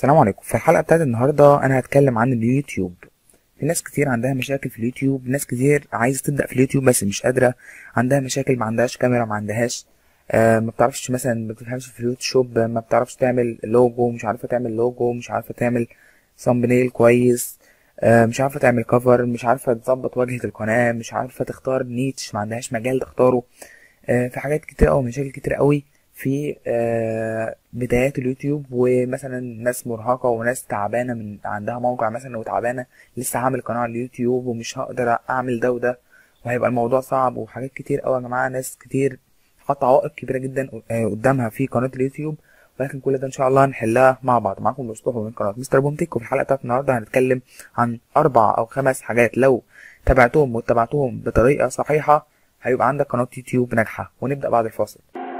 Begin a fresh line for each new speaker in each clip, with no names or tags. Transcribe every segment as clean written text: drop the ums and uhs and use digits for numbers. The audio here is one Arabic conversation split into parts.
السلام عليكم. في الحلقة بتاعت النهاردة أنا هتكلم عن اليوتيوب. في ناس كتير عندها مشاكل في اليوتيوب، ناس كتير عايزة تبدأ في اليوتيوب بس مش قادرة، عندها مشاكل، ما عندهاش كاميرا، ما عندهاش ما بتعرفش مثلا، ما بتفهمش في الفوتوشوب، ما بتعرفش تعمل لوجو، مش عارفة تعمل لوجو، مش عارفة تعمل ثامبنيل كويس، مش عارفة تعمل كفر، مش عارفة تظبط واجهة القناة، مش عارفة تختار نيتش، ما عندهاش مجال تختاره. في حاجات كتير أوي، مشاكل كتير أوي في بدايات اليوتيوب. ومثلا ناس مرهقة وناس تعبانة من عندها موقع مثلا وتعبانة، لسه هعمل قناة على اليوتيوب ومش هقدر اعمل ده وده، وهيبقى الموضوع صعب، وحاجات كتير اوي يا جماعة. ناس كتير حاطة عوائق كبيرة جدا قدامها في قناة اليوتيوب، ولكن كل ده ان شاء الله هنحلها مع بعض. معاكم مصطفى من قناة مستر بومتك، وفي الحلقة بتاعت النهاردة هنتكلم عن 4 أو 5 حاجات لو تابعتهم واتبعتهم بطريقة صحيحة هيبقى عندك قناة يوتيوب ناجحة. ونبدأ بعد الفاصل.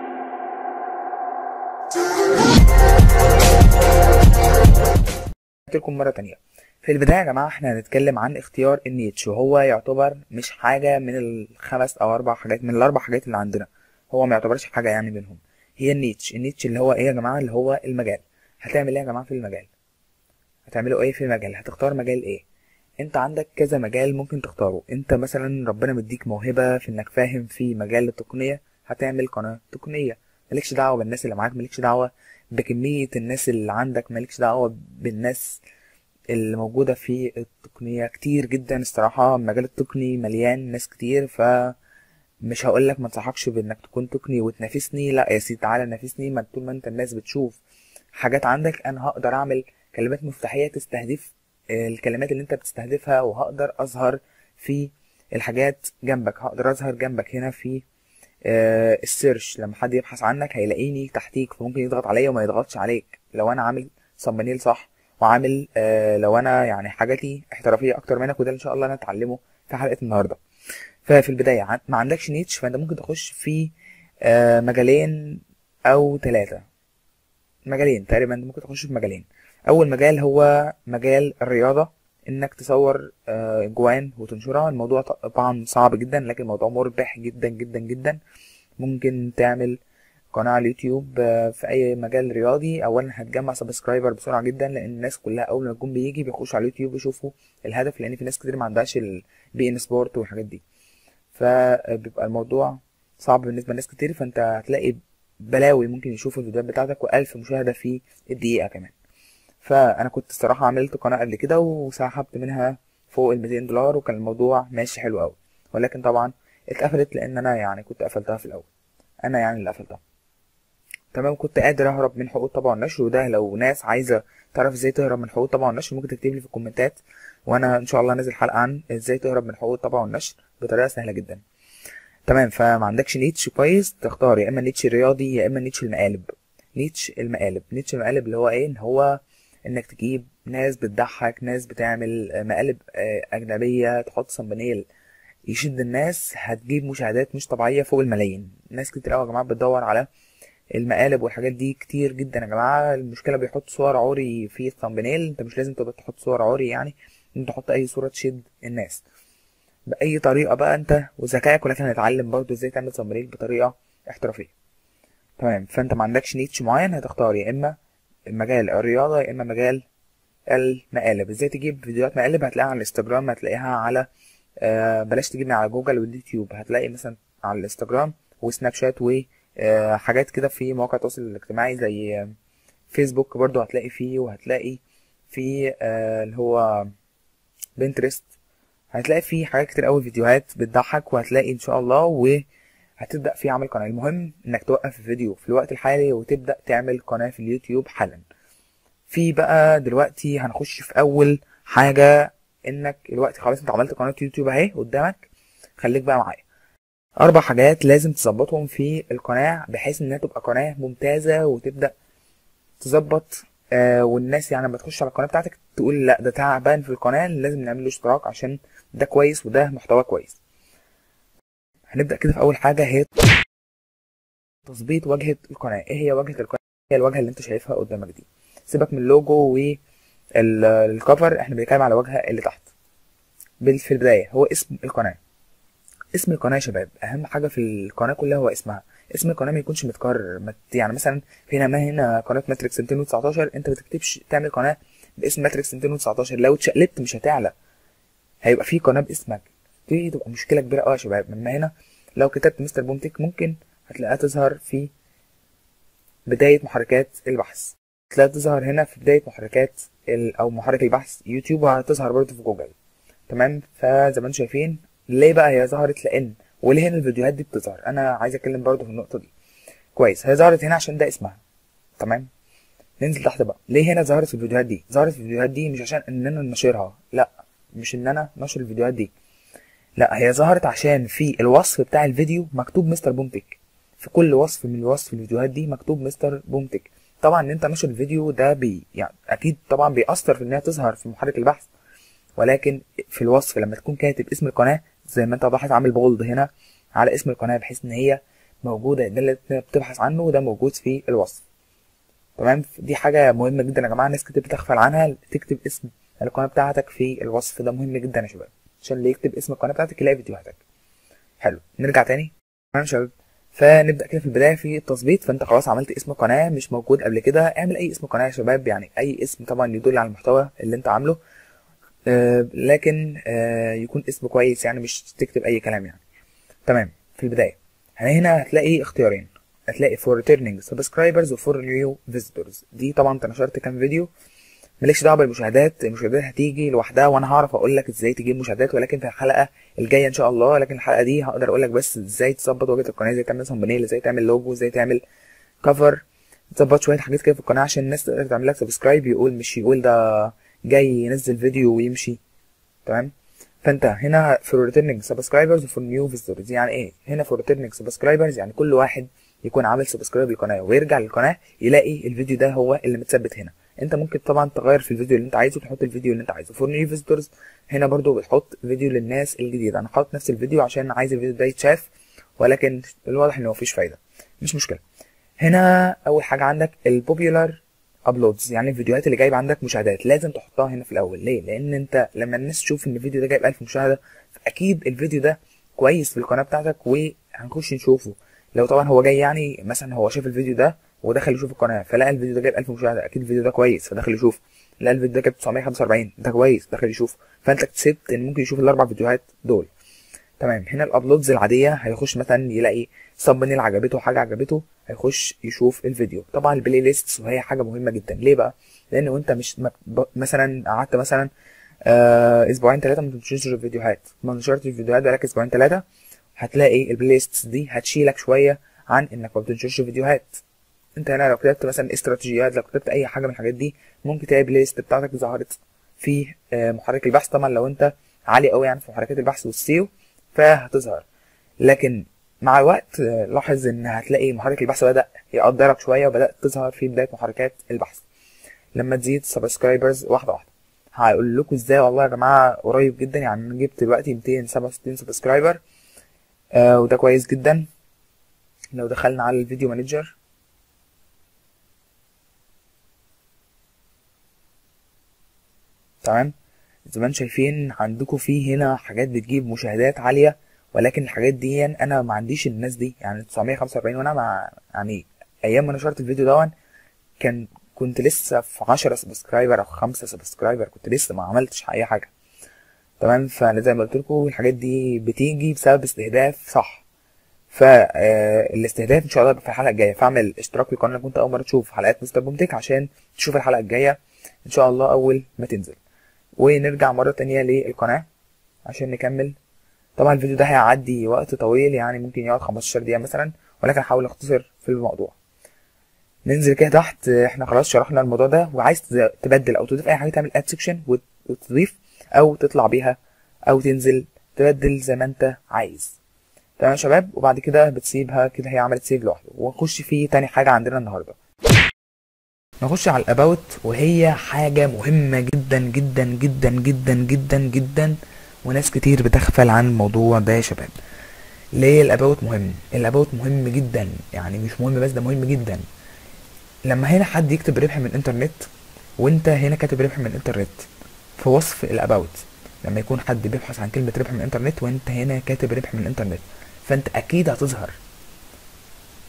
لكم مرة تانية. في البداية يا جماعة احنا هنتكلم عن اختيار النيتش، وهو يعتبر مش حاجة من الخمس او 4 حاجات من ال4 حاجات اللي عندنا، هو ما يعتبرش حاجة يعني منهم. هي النيتش اللي هو ايه يا جماعة؟ اللي هو المجال. هتعمل ايه يا جماعة في المجال؟ هتعملوا ايه في المجال؟ هتختار مجال ايه؟ انت عندك كذا مجال ممكن تختاره. انت مثلا ربنا مديك موهبة في انك فاهم في مجال التقنية، هتعمل قناة تقنية. مالكش دعوة بالناس اللي معاك، مالكش دعوة بكمية الناس اللي عندك، مالكش دعوة بالناس اللي موجودة في التقنية. كتير جدا الصراحة، المجال التقني مليان ناس كتير، فمش هقولك ما انصحكش بانك تكون تقني وتنافسني، لا يا سيدي تعالى نافسني. ما طول ما انت الناس بتشوف حاجات عندك، انا هقدر اعمل كلمات مفتاحية تستهدف الكلمات اللي انت بتستهدفها، وهقدر اظهر في الحاجات جنبك، هقدر اظهر جنبك هنا في السيرش. لما حد يبحث عنك هيلاقيني تحتيك، فممكن يضغط عليا وما يضغطش عليك لو انا عامل صمبانيل صح، وعامل لو انا يعني حاجاتي احترافيه اكتر منك، وده ان شاء الله انا اتعلمه في حلقه النهارده. ففي البدايه ما عندكش نيتش، فانت ممكن تخش في مجالين او 3 مجالين تقريبا. انت ممكن تخش في مجالين. اول مجال هو مجال الرياضه، انك تصور جوان وتنشرها. الموضوع طبعا صعب جدا، لكن الموضوع مربح جدا جدا جدا. ممكن تعمل قناة على اليوتيوب في اي مجال رياضي. اولا هتجمع سبسكرايبر بسرعة جدا، لان الناس كلها اول ما الجون بيجي بيخش على اليوتيوب يشوفوا الهدف، لان في ناس كتير ما عندهاش البي ان سبورت والحاجات دي، فبيبقى الموضوع صعب بالنسبة لناس كتير. فانت هتلاقي بلاوي ممكن يشوفوا الفيديوهات بتاعتك، و1000 مشاهدة في الدقيقة كمان. فانا كنت الصراحة عملت قناة قبل كده وسحبت منها فوق $200، وكان الموضوع ماشي حلو قوي، ولكن طبعا اتقفلت لان انا يعني كنت قفلتها في الاول، انا يعني اللي قفلتها. تمام. كنت قادر اهرب من حقوق الطبع والنشر، وده لو ناس عايزه تعرف ازاي تهرب من حقوق الطبع والنشر ممكن تكتب لي في الكومنتات، وانا ان شاء الله نازل حلقه عن ازاي تهرب من حقوق الطبع والنشر بطريقه سهله جدا. تمام. فما عندكش نيتش كويس، تختار يا اما نيتش رياضي يا اما نيتش المقالب. نيتش المقالب اللي هو ايه؟ ان هو انك تجيب ناس بتضحك، ناس بتعمل مقالب اجنبيه، تحط صمبانيل يشد الناس، هتجيب مشاهدات مش طبيعيه فوق الملايين. ناس كتير قوي يا جماعه بتدور على المقالب والحاجات دي كتير جدا يا جماعه. المشكله بيحط صور عوري في الثامبنيل، انت مش لازم تبقى تحط صور عوري، يعني انت تحط اي صوره تشد الناس باي طريقه بقى انت وذكائك، ولكن هنتعلم برضو ازاي تعمل ثامبنيل بطريقه احترافيه. تمام. فانت ما عندكش نيتش معين، هتختار يا اما مجال الرياضه يا اما مجال المقالب. ازاي تجيب فيديوهات مقالب؟ هتلاقيها على الانستجرام، هتلاقيها على بلاش تجيبني على جوجل واليوتيوب، هتلاقي مثلا على الانستجرام وسناب شات وحاجات كده في مواقع التواصل الاجتماعي زي فيسبوك برضو هتلاقي فيه، وهتلاقي في اللي هو بنترست، هتلاقي فيه حاجات كتير قوي فيديوهات بتضحك، وهتلاقي ان شاء الله وهتبدأ في عمل قناة. المهم انك توقف الفيديو في الوقت الحالي وتبدأ تعمل قناة في اليوتيوب حالا. في بقى دلوقتي هنخش في اول حاجة، انك دلوقتي خلاص انت عملت قناة يوتيوب اهي قدامك، خليك بقى معايا. 4 حاجات لازم تظبطهم في القناة بحيث انها تبقى قناة ممتازة، وتبدأ تظبط والناس يعني لما تخش على القناة بتاعتك تقول لا ده تعبان في القناة، لازم نعمل له اشتراك عشان ده كويس وده محتوى كويس. هنبدأ كده في اول حاجة، هي تظبيط واجهة القناة. ايه هي واجهة القناة؟ هي الواجهة اللي انت شايفها قدامك دي، سيبك من اللوجو والكفر، احنا بنتكلم على الواجهة اللي تحت. في البداية هو اسم القناة. اسم القناة يا شباب اهم حاجة في القناة كلها هو اسمها. اسم القناه ما يكونش متكرر. يعني مثلا هنا قناه ماتريكس 219، انت ما تكتبش تعمل قناه باسم ماتريكس 219، لو اتشقلبت مش هتعلى، هيبقى في قناه باسمك، دي تبقى مشكله كبيره قوي يا شباب. اما هنا لو كتبت مستر بومتك ممكن هتلاقيها تظهر في بدايه محركات البحث، هتلاقيها تظهر هنا في بدايه محركات او محرك البحث يوتيوب، وهتظهر برضه في جوجل. تمام. فزي ما انتم شايفين ليه بقى هي ظهرت، لان وليه هنا الفيديوهات دي بتظهر، انا عايز اتكلم برضه في النقطه دي. كويس، هي ظهرت هنا عشان ده اسمها. تمام. ننزل تحت بقى، ليه هنا ظهرت في الفيديوهات دي؟ ظهرت في الفيديوهات دي مش عشان ان انا نشرها، لا، مش ان انا نشر الفيديوهات دي، لا، هي ظهرت عشان في الوصف بتاع الفيديو مكتوب مستر بومتك، في كل وصف من وصف الفيديوهات دي مكتوب مستر بومتك. طبعا ان انت نشر الفيديو ده يعني اكيد طبعا بيأثر في انها تظهر في محرك البحث، ولكن في الوصف لما تكون كاتب اسم القناه زي ما انت لاحظ عامل بولد هنا على اسم القناه، بحيث ان هي موجوده، ده اللي بتبحث عنه وده موجود في الوصف. تمام. دي حاجه مهمه جدا يا جماعه، ناس كتير بتغفل عنها، تكتب اسم القناه بتاعتك في الوصف، ده مهم جدا يا شباب، عشان اللي يكتب اسم القناه بتاعتك يلاقي فيديوهاتك. حلو، نرجع تاني. تمام يا شباب، فنبدا كده في البدايه في التظبيط. فانت خلاص عملت اسم قناه مش موجود قبل كده، اعمل اي اسم قناه يا شباب، يعني اي اسم طبعا يدل على المحتوى اللي انت عامله، لكن يكون اسم كويس، يعني مش تكتب اي كلام يعني. تمام. في البدايه هنا هتلاقي اختيارين، هتلاقي for returning subscribers و for new visitors. دي طبعا انت نشرت كام فيديو، مالكش دعوه بالمشاهدات، المشاهدات هتيجي لوحدها، وانا هعرف اقول لك ازاي تجيب مشاهدات، ولكن في الحلقه الجايه ان شاء الله. لكن الحلقه دي هقدر اقول لك بس ازاي تظبط واجهه القناه، ازاي تعمل ثامبنيل، ازاي تعمل لوجو، ازاي تعمل كفر، تظبط شويه حاجات كده في القناه عشان الناس تقدر تعمل لك سبسكرايب، مش يقول ده جاي ينزل فيديو ويمشي. تمام. فانت هنا for returning subscribers و for new visitors. يعني ايه هنا for returning subscribers؟ يعني كل واحد يكون عامل سبسكرايب للقناه ويرجع للقناه يلاقي الفيديو ده هو اللي متثبت هنا. انت ممكن طبعا تغير في الفيديو اللي انت عايزه، تحط الفيديو اللي انت عايزه. for new visitors هنا برضو بتحط فيديو للناس الجديده، انا حاطط نفس الفيديو عشان عايز الفيديو ده يتشاف، ولكن الواضح ان مفيش فايده، مش مشكله. هنا اول حاجه عندك البوبيولار ابلودز، يعني الفيديوهات اللي جايب عندك مشاهدات لازم تحطها هنا في الاول. ليه؟ لان انت لما الناس تشوف ان الفيديو ده جايب 1000 مشاهده، فاكيد الفيديو ده كويس في القناه بتاعتك وهنخش نشوفه. لو طبعا هو جاي يعني مثلا هو شاف الفيديو ده ودخل يشوف القناه، فلقى الفيديو ده جايب 1000 مشاهده، اكيد الفيديو ده كويس فدخل يشوف. لقى الفيديو ده جايب 945، ده كويس دخل يشوف. فانت كسبت ان ممكن يشوف الاربع فيديوهات دول. تمام. هنا الابلودز العاديه هيخش مثلا يلاقي سبنيل عجبته، حاجه عجبته، هيخش يشوف الفيديو. طبعا البلاي ليست وهي حاجه مهمه جدا. ليه بقى؟ لان وانت مش مثلا قعدت مثلا اسبوعين ثلاثه ما تنشرش الفيديوهات، ما نشرتش الفيديوهات بقالك اسبوعين ثلاثه، هتلاقي البلاي ليست دي هتشيلك شويه عن انك ما بتنشرش فيديوهات. انت هنا لو كتبت مثلا استراتيجيات، لو كتبت اي حاجه من الحاجات دي، ممكن تلاقي البلاي ليست بتاعتك ظهرت في محرك البحث. طبعا لو انت عالي قوي يعني في محركات البحث والسيو فهتظهر، لكن مع الوقت لاحظ ان هتلاقي محرك البحث بدأ يقدرك شويه وبدأت تظهر في بدايه محركات البحث لما تزيد سبسكرايبرز واحده واحده. هقول لكم ازاي والله يا جماعه قريب جدا، يعني انا جبت دلوقتي 267 سبسكرايبر، وده كويس جدا. لو دخلنا على الفيديو مانجر، تمام، زي ما انتم شايفين عندكم في هنا حاجات بتجيب مشاهدات عاليه، ولكن الحاجات دي انا ما عنديش الناس دي، يعني 945، وانا يعني ايام ما نشرت الفيديو دون كنت لسه في 10 سبسكرايبر او 5 سبسكرايبر، كنت لسه ما عملتش اي حاجه. تمام. فانا زي ما قلت لكم الحاجات دي بتيجي بسبب استهداف، صح؟ فالاستهداف ان شاء الله في الحلقه الجايه، فاعمل اشتراك في القناه لو كنت اول مره تشوف حلقات مستر بومتك عشان تشوف الحلقه الجايه ان شاء الله اول ما تنزل. ونرجع مره تانية للقناه عشان نكمل. طبعا الفيديو ده هيعدي وقت طويل، يعني ممكن يقعد 15 دقيقه مثلا، ولكن هحاول اختصر في الموضوع. ننزل كده تحت، احنا خلاص شرحنا الموضوع ده، وعايز تبدل او تضيف اي حاجه تعمل اد سيكشن وتضيف، او تطلع بيها او تنزل تبدل زي ما انت عايز. تمام يا شباب. وبعد كده بتسيبها كده، هي عملت سيف لوحده. ونخش في تاني حاجه عندنا النهارده، نخش على الاباوت، وهي حاجه مهمه جدا جدا جدا جدا جدا جدا، وناس كتير بتغفل عن الموضوع ده يا شباب. ليه الاباوت مهم؟ الاباوت مهم جدا، يعني مش مهم بس، ده مهم جدا. لما هنا حد يكتب ربح من الانترنت وانت هنا كاتب ربح من الانترنت في وصف الاباوت، لما يكون حد بيبحث عن كلمه ربح من الانترنت وانت هنا كاتب ربح من الانترنت، فانت اكيد هتظهر.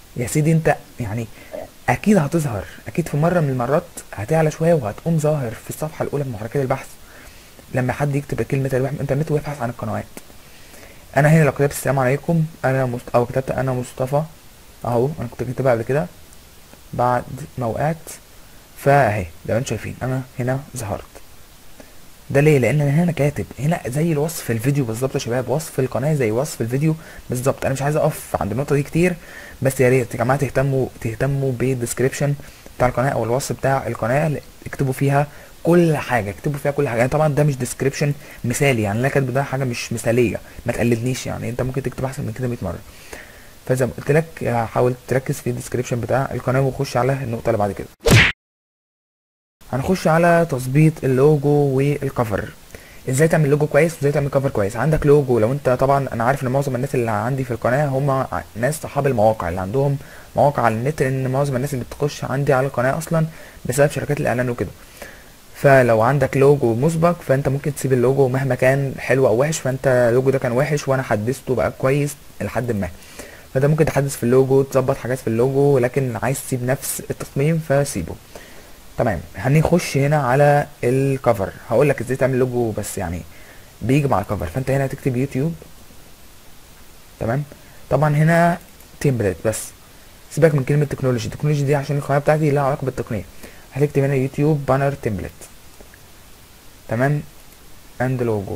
يا سيدي انت يعني اكيد هتظهر، اكيد في مره من المرات هتعلى شويه وهتقوم ظاهر في الصفحه الاولى من محركات البحث لما حد يكتب كلمه الانترنت ويبحث عن القنوات. انا هنا لو كتبت السلام عليكم او كتبت انا مصطفى اهو، انا كنت كاتبها قبل كده بعد ما وقعت، فاهي لو انتم شايفين انا هنا ظهرت. ده ليه؟ لان انا هنا كاتب هنا زي الوصف الفيديو بالظبط يا شباب، وصف القناه زي وصف الفيديو بالظبط. انا مش عايز اقف عند النقطه دي كتير، بس يا ريت يا جماعه تهتموا بالديسكريبشن بتاع القناه او الوصف بتاع القناه، اكتبوا فيها كل حاجه، اكتبوا فيها كل حاجه. يعني طبعا ده مش ديسكريبشن مثالي، يعني انا كاتبه ده حاجه مش مثاليه، ما تقلدنيش، يعني انت ممكن تكتب احسن من كده 100 مره. فزي ما قلت لك حاول تركز في الديسكريبشن بتاع القناه، وخش على النقطه اللي بعد كده. هنخش على تظبيط اللوجو والكفر. ازاي تعمل لوجو كويس وازاي تعمل كفر كويس. عندك لوجو، لو انت طبعا انا عارف ان معظم الناس اللي عندي في القناه هم ناس صحاب المواقع اللي عندهم مواقع على النت، لان معظم الناس اللي بتخش عندي على القناه اصلا بسبب شركات الاعلان وكده. فلو عندك لوجو مسبق فانت ممكن تسيب اللوجو مهما كان حلو او وحش، فانت اللوجو ده كان وحش وانا حدثته بقى كويس لحد ما، فانت ممكن تحدث في اللوجو تظبط حاجات في اللوجو، لكن عايز تسيب نفس التصميم فسيبه. تمام، هنخش هنا على الكفر. هقول لك ازاي تعمل لوجو بس يعني بيجي مع الكفر. فانت هنا هتكتب يوتيوب، تمام. طبعا هنا تمبلت بس، سيبك من كلمه تكنولوجي، التكنولوجي دي عشان القناه بتاعتي لها علاقه بالتقنيه. هتكتب هنا يوتيوب بانر تمبلت، تمام، اند لوجو.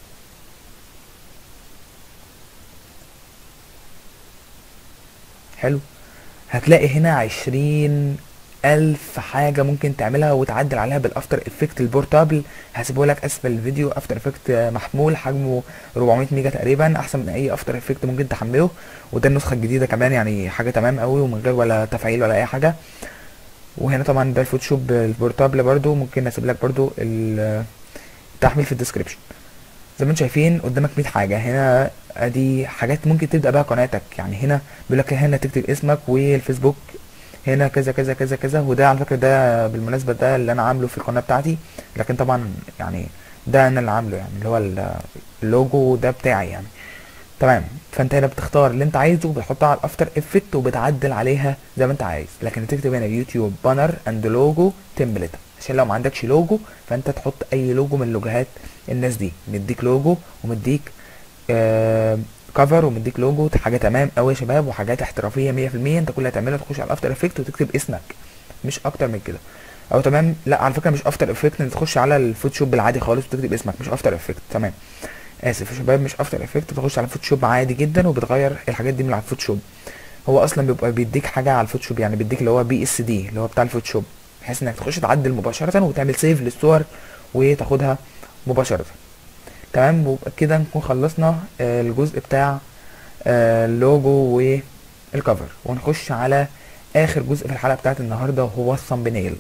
حلو، هتلاقي هنا 20,000 حاجة ممكن تعملها وتعدل عليها بالافتر افكت البورتابل. هسيبه لك اسفل الفيديو، افتر افكت محمول حجمه 400 ميجا تقريبا، احسن من اي افتر افكت ممكن تحمله، وده النسخة الجديدة كمان، يعني حاجة تمام قوي ومن غير ولا تفعيل ولا اي حاجة. وهنا طبعا ده الفوتوشوب البورتابل برضو، ممكن اسيب لك برضو التحميل في الديسكريبشن. زي ما انتم شايفين قدامك 100 حاجة هنا، ادي حاجات ممكن تبدأ بقى قناتك. يعني هنا بيقول لك هنا تكتب اسمك والفيسبوك، هنا كذا كذا كذا كذا. وده على فكرة ده بالمناسبة ده اللي انا عامله في القناة بتاعتي، لكن طبعا يعني ده انا اللي عامله، يعني اللي هو اللوجو ده بتاعي يعني. تمام، فانت هنا بتختار اللي انت عايزه وبتحطها على الافتر افكت وبتعدل عليها زي ما انت عايز، لكن تكتب هنا يوتيوب بانر اند لوجو تمبلت، عشان لو ما عندكش لوجو فانت تحط اي لوجو من لوجوهات الناس دي. مديك لوجو ومديك كفر ومديك لوجو، حاجه تمام قوي يا شباب وحاجات احترافيه 100%. انت كل اللي هتعمله تخش على الافتر افكت وتكتب اسمك، مش اكتر من كده. او تمام، لا على فكره مش افتر افكت، انت تخش على الفوتوشوب العادي خالص وتكتب اسمك، مش افتر افكت. تمام، اسف يا شباب، مش افتر افكت. بتخش على الفوتوشوب عادي جدا وبتغير الحاجات دي من على الفوتوشوب. هو اصلا بيبقى بيديك حاجه على الفوتوشوب، يعني بيديك اللي هو BSD اللي هو بتاع الفوتوشوب، بحيث انك تخش تعدل مباشره وتعمل سيف للصور وتاخدها مباشره. تمام، وبقى كده نكون خلصنا الجزء بتاع اللوجو والكفر، ونخش على اخر جزء في الحلقه بتاعت النهارده وهو الثامبنيل.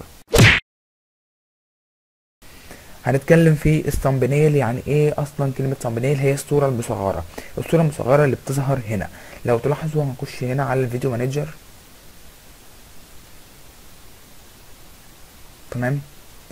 هنتكلم في الثامبنيل. يعني ايه اصلا كلمه ثامبنيل؟ هي الصوره المصغره، الصوره المصغره اللي بتظهر هنا. لو تلاحظوا هنخش هنا على الفيديو مانجر، تمام،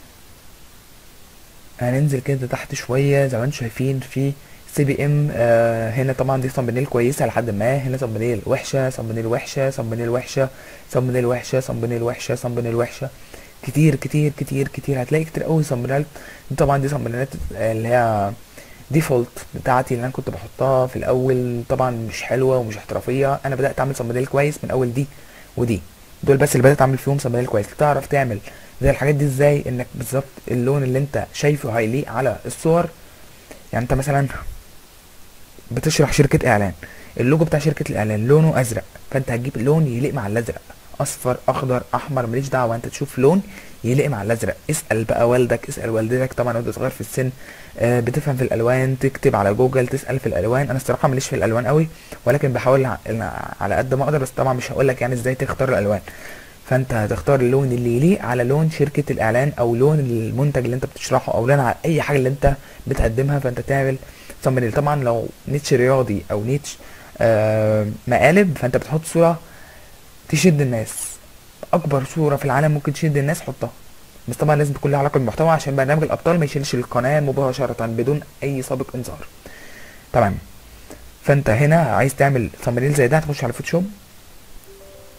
هننزل كده تحت شويه زي ما انتم شايفين في CBM. هنا طبعا دي ثامبنيل كويسه لحد ما، هنا ثامبنيل وحشه، ثامبنيل وحشه، ثامبنيل وحشه، ثامبنيل وحشه، ثامبنيل وحشه، ثامبنيل وحشه، كتير كتير كتير كتير. هتلاقي كتير قوي ثامبنيلات. طبعا دي ثامبنيلات اللي هي ديفولت بتاعتي اللي انا كنت بحطها في الاول، طبعا مش حلوه ومش احترافيه. انا بدات اعمل ثامبنيل كويس من اول دي ودي، دول بس اللي بدات اعمل فيهم ثامبنيل كويس. تعرف تعمل زي الحاجات دي ازاي؟ انك بالظبط اللون اللي انت شايفه هيليق على الصور. يعني انت مثلا بتشرح شركه اعلان، اللوجو بتاع شركه الاعلان لونه ازرق، فانت هتجيب لون يليق مع الازرق، اصفر اخضر احمر ماليش دعوه، انت تشوف لون يليق مع الازرق. اسال بقى والدك، اسال والدتك طبعا وانت صغير في السن بتفهم في الالوان، تكتب على جوجل تسال في الالوان. انا الصراحه ماليش في الالوان قوي، ولكن بحاول على قد ما اقدر، بس طبعا مش هقول لك يعني ازاي تختار الالوان. فانت هتختار اللون اللي يليق على لون شركه الاعلان او لون المنتج اللي انت بتشرحه او لون على اي حاجه اللي انت بتقدمها، فانت تعمل ثامبنيل. طبعا لو نيتش رياضي او نيتش مقالب، فانت بتحط صوره تشد الناس، اكبر صوره في العالم ممكن تشد الناس حطها، بس طبعا لازم تكون لها علاقه بالمحتوى عشان برنامج الابطال ما يشيلش القناه مباشره بدون اي سابق انذار. تمام، فانت هنا عايز تعمل ثامبنيل زي ده هتخش على فوتوشوب،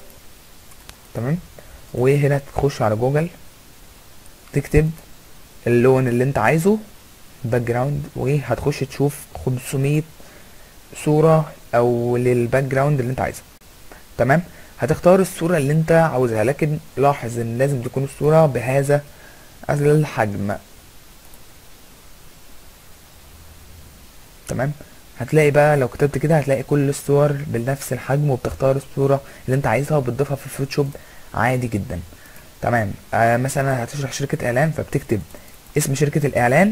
تمام. وهنا تخش على جوجل، تكتب اللون اللي انت عايزه باك جراوند، وهتخش تشوف 500 صورة او للباك جراوند اللي انت عايزها. تمام. هتختار الصورة اللي انت عاوزها، لكن لاحظ ان لازم تكون الصورة بهذا الحجم. تمام. هتلاقي بقى لو كتبت كده هتلاقي كل الصور بنفس الحجم، وبتختار الصورة اللي انت عايزها وبتضيفها في الفوتوشوب عادي جدا. تمام. مثلا هتشرح شركة اعلان، فبتكتب اسم شركة الاعلان،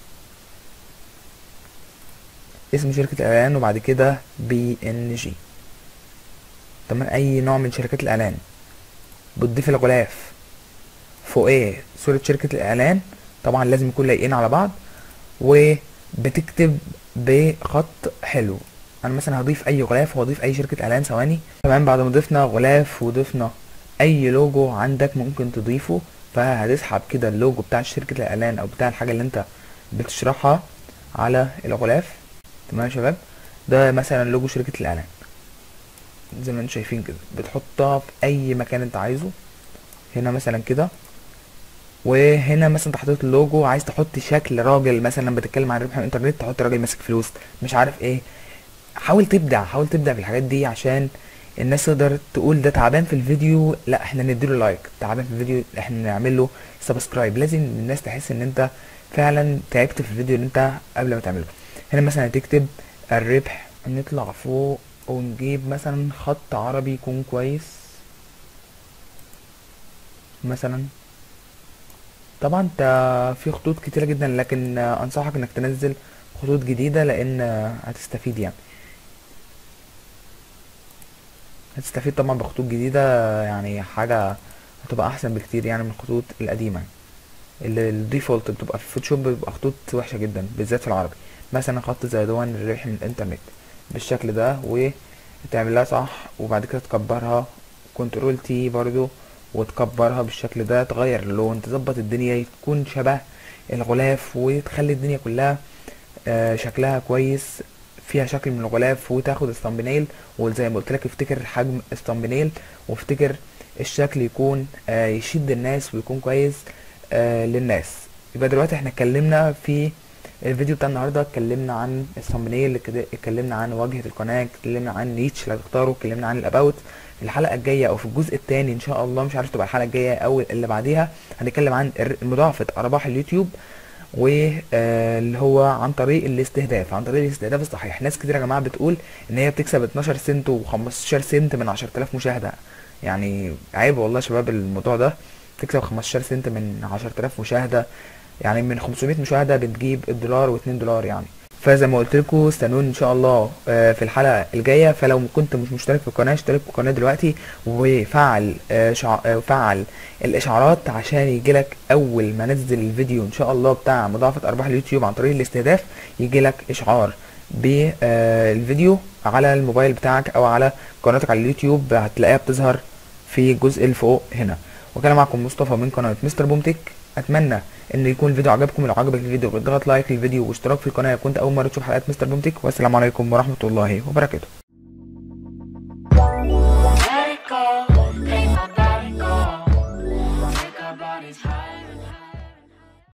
اسم شركة الاعلان، وبعد كده BNG. تمام. اي نوع من شركات الاعلان. بتضيف الغلاف فوقيه صورة شركة الاعلان، طبعا لازم يكون لايقين على بعض، وبتكتب بخط حلو. انا مثلا هضيف اي غلاف وهضيف اي شركة اعلان. ثواني. تمام. بعد ما ضفنا غلاف وضفنا اي لوجو عندك ممكن تضيفه، فهتسحب كده اللوجو بتاع شركة الاعلان او بتاع الحاجة اللي انت بتشرحها على الغلاف. تمام يا شباب. ده مثلا لوجو شركة الاعلان زي ما انتم شايفين كده، بتحطها في اي مكان انت عايزه. هنا مثلا كده، وهنا مثلا انت حطيت اللوجو، عايز تحط شكل راجل مثلا بتتكلم عن ربح من الانترنت، تحط راجل ماسك فلوس مش عارف ايه. حاول تبدع، حاول تبدع في الحاجات دي عشان الناس تقدر تقول ده تعبان في الفيديو، لا احنا نديله لايك. تعبان في الفيديو احنا نعمل له سبسكرايب. لازم الناس تحس ان انت فعلا تعبت في الفيديو اللي انت قبل ما تعمله. هنا مثلا هتكتب الربح، نطلع فوق ونجيب مثلا خط عربي يكون كويس مثلا. طبعا انت في خطوط كتيرة جدا، لكن انصحك انك تنزل خطوط جديدة، لان هتستفيد يعني. هتستفيد طبعا بخطوط جديدة، يعني حاجة هتبقى احسن بكتير يعني من الخطوط القديمة. الديفولت بتبقى في فوتوشوب بتبقى خطوط وحشة جدا بالذات في العربي. مثلا خط زي دون الربح من الانترنت بالشكل ده، وتعملها صح، وبعد كده تكبرها كنترول تي برضو، وتكبرها بالشكل ده، تغير اللون، تظبط الدنيا تكون شبه الغلاف، وتخلي الدنيا كلها شكلها كويس، فيها شكل من الغلاف، وتاخد الثامبنيل. وزي ما قلت لك افتكر حجم الثامبنيل، وافتكر الشكل يكون يشد الناس ويكون كويس للناس. يبقى دلوقتي احنا اتكلمنا في الفيديو بتاع النهارده، اتكلمنا عن الثامبنيل، اتكلمنا عن واجهة القناة، اتكلمنا عن نيتش اللي هتختاره، اتكلمنا عن الاباوت. في الحلقة الجاية او في الجزء الثاني ان شاء الله، مش عارف تبقى الحلقة الجاية او اللي بعديها، هنتكلم عن مضاعفة ارباح اليوتيوب، واللي هو عن طريق الاستهداف، عن طريق الاستهداف الصحيح. ناس كتير يا جماعه بتقول ان هي بتكسب 12 سنت و15 سنت من 10000 مشاهده. يعني عيب والله يا شباب الموضوع ده. تكسب 15 سنت من 10000 مشاهده، يعني من 500 مشاهده بتجيب الدولار و2 دولار يعني. فزي ما قلت لكم استنوني ان شاء الله في الحلقه الجايه. فلو كنت مش مشترك في القناه اشترك في القناه دلوقتي، وفعل فعل الاشعارات عشان يجيلك اول ما انزل الفيديو ان شاء الله بتاع مضاعفه ارباح اليوتيوب عن طريق الاستهداف، يجيلك اشعار بالفيديو على الموبايل بتاعك او على قناتك على اليوتيوب، هتلاقيها بتظهر في الجزء اللي فوق هنا. وكان معكم مصطفى من قناه مستر بومتك. اتمنى ان يكون الفيديو عجبكم. لو عجبك الفيديو اضغط لايك للفيديو واشتراك في القناه لو كنت اول مره تشوف حلقات مستر بومتك. والسلام عليكم ورحمه الله وبركاته.